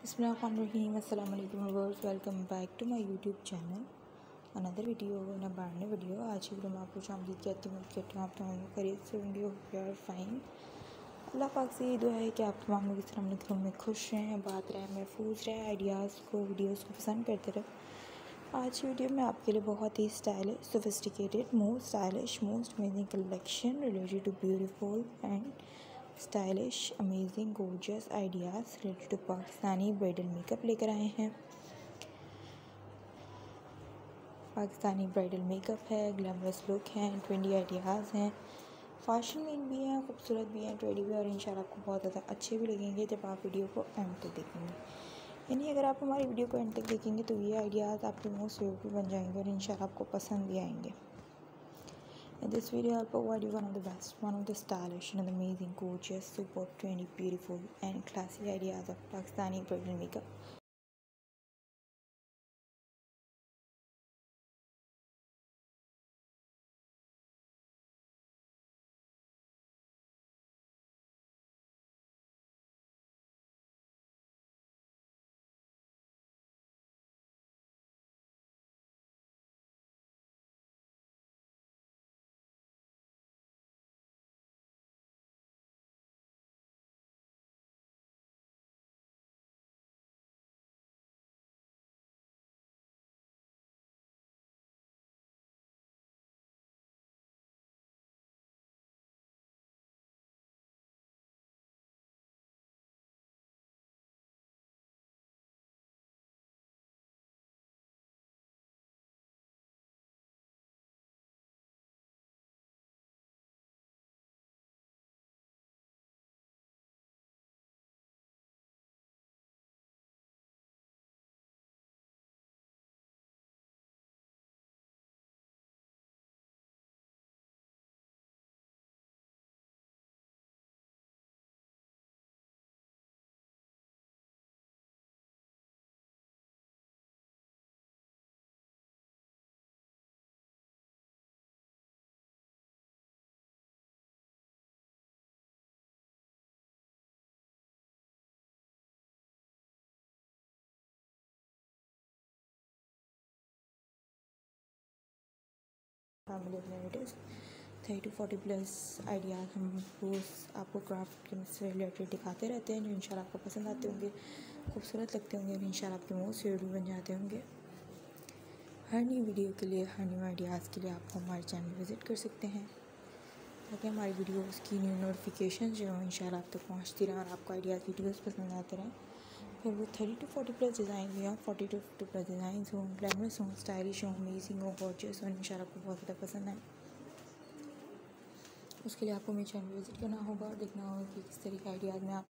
Bismillahirrahmanirrahim. Assalamu alaikum viewers. Welcome back to my YouTube channel. Another video ना brand new video. आज की video में आपको शामदीद कहती हूँ कि आप तमाम खरीद से वीडियो प्यार फाइन। अल्लाह पाक से ये दुआ है कि आप तमाम लोग इस रमज़ान में खुश रहें, बात रहें, महफूज रहें, आइडियाज़ को वीडियोज़ को पसंद करते रहें। आज की वीडियो में आपके लिए बहुत ही stylish, sophisticated, most stylish, most amazing collection related to beautiful and stylish, amazing, gorgeous ideas related to Pakistani bridal makeup लेकर आए हैं। पाकिस्तानी ब्राइडल मेकअप है, ग्लैमरस लुक है, ट्रेंडी आइडियाज़ हैं, फैशन में भी हैं, खूबसूरत भी हैं, ट्रेंडी भी, और इंशाल्लाह आपको बहुत ज़्यादा अच्छे भी लगेंगे जब आप वीडियो को एंड तक देखेंगे। यानी अगर आप हमारी वीडियो को एंड तक देखेंगे तो ये आइडियाज़ आपके मोस्ट फेवरेट बन जाएंगे और इंशाल्लाह आपको पसंद भी आएंगे। In this video, I'll provide you one of the best, one of the stylish and amazing, gorgeous, super trendy, beautiful and classy ideas of Pakistani bridal makeup. Family relatives 30 to 40 plus ideas हम रोज़ आपको craft के से related दिखाते रहते हैं, जो इंशाल्लाह आपको पसंद आते होंगे, खूबसूरत लगते होंगे और इंशाल्लाह आपके मोस्ट फेवरेट बन जाते होंगे। हर नई वीडियो के लिए, हर न्यू आइडियाज़ के लिए आप हमारे चैनल विज़िट कर सकते हैं ताकि हमारी वीडियोज़ की न्यू नोटिफिकेशन जो हैं इंशाल्लाह आप तक पहुँचती रहें और आपको आइडियाज़ वीडियोज़ पसंद आते रहें। फिर वो 30 to 40 प्लस डिज़ाइन भी हों, 40 to 50 प्लस डिज़ाइन हों, ग्लैमरस हों, स्टाइलिश हों, अमेजिंग हों, गॉर्जियस हों, इंशाल्लाह आपको बहुत ज़्यादा पसंद आए। उसके लिए आपको मेरे चैनल विज़िट करना होगा और देखना होगा कि किस तरह के आइडियाज़ में आप